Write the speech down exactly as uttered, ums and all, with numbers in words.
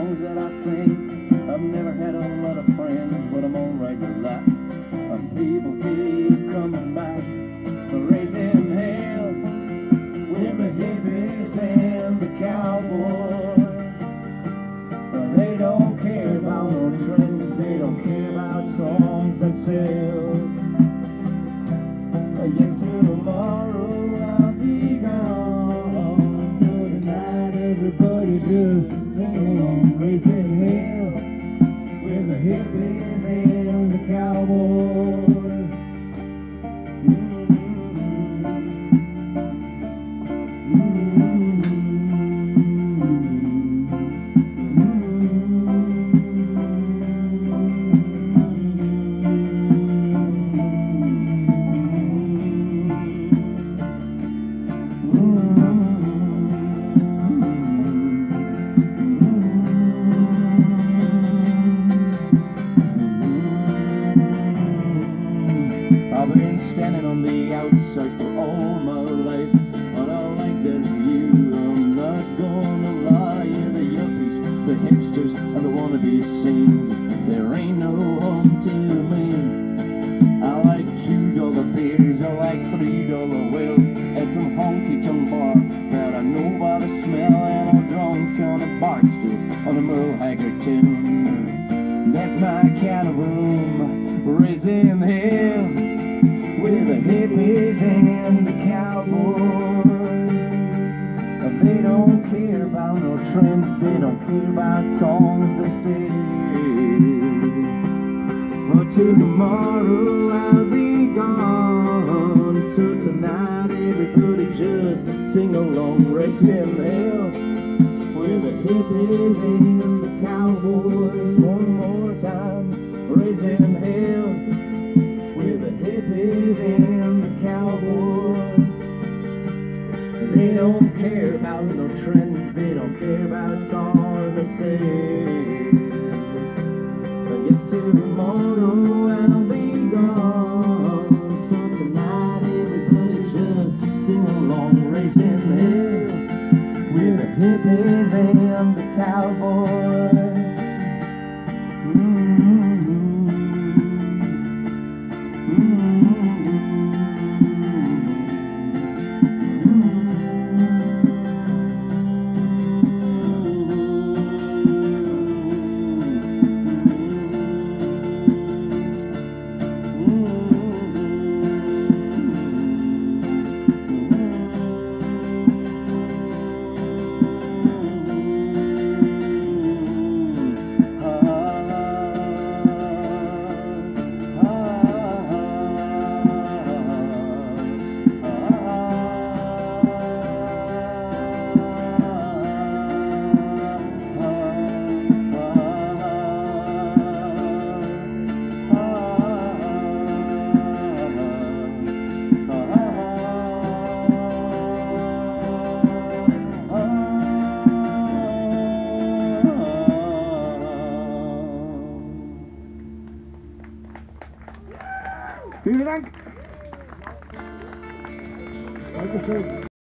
songs that I sing. I've never had a lot of friends, but I'm alright with that. People keep coming back, raising hell with the hippies and the cowboys. They don't care about no trends, they don't care about songs that sell. Yes, tomorrow I'll be gone, so tonight everybody just sing along, raising hell with the hippies and the cowboys. I've been standing on the outside for all my life, but I like that view, I'm not gonna lie. Yeah, the yuppies, the hipsters, and the wannabe scenes, there ain't no home to me. I like two dollar beers, I like three dollar whales, at some honky-tonk bar that I know by the smell, and I'm drunk on a bar stool on a Merle Haggard tune. That's my kind of room, raising hell with the hippies and the cowboys. They don't care about no trends, they don't care about songs they say. But till tomorrow I'll be gone, so tonight everybody just sing along, raising hell with the hippies and the cowboys. One more time, raising hell with the hippies and the cowboys. They don't care about no trends, they don't care about songs they say. But yes, tomorrow I'll be gone, so tonight everybody just sing along, raising hell with the hippies and the cowboys. Vielen Dank. Dankeschön.